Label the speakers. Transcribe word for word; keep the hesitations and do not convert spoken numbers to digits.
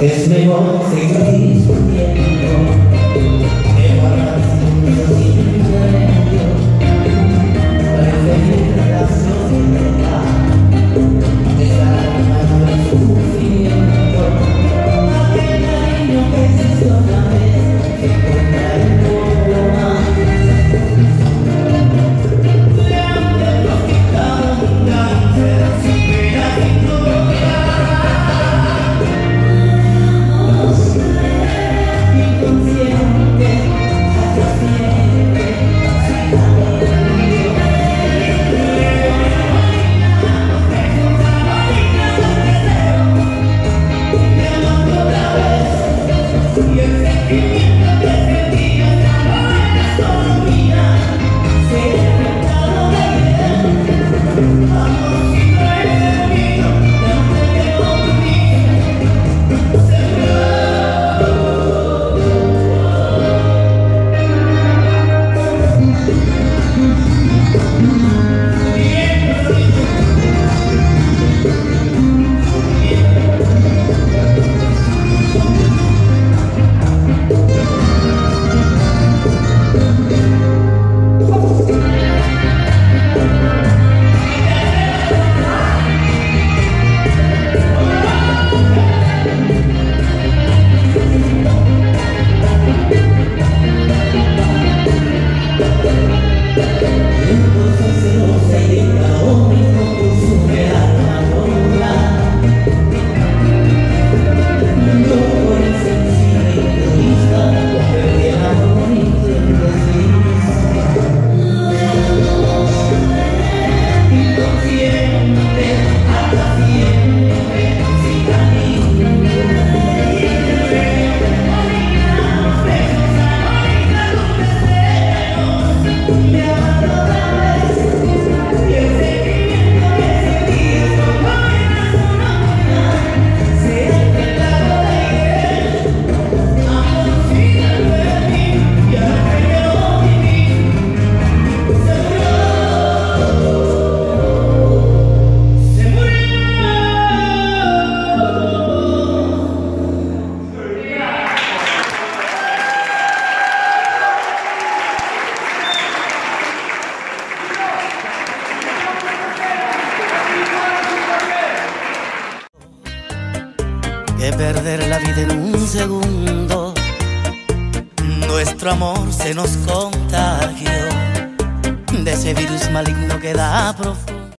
Speaker 1: Es mejor seguir discutiendo que guardar silencio sin remedio. Preferir la soledad, estar armado en sufrimiento. Aquel cariño que existió una vez se encuentra en poco más. Le han diagnosticado un cáncer sin pena ni gloria.
Speaker 2: Que perder la vida en un segundo, nuestro amor se nos contagió de ese virus maligno que da profundo.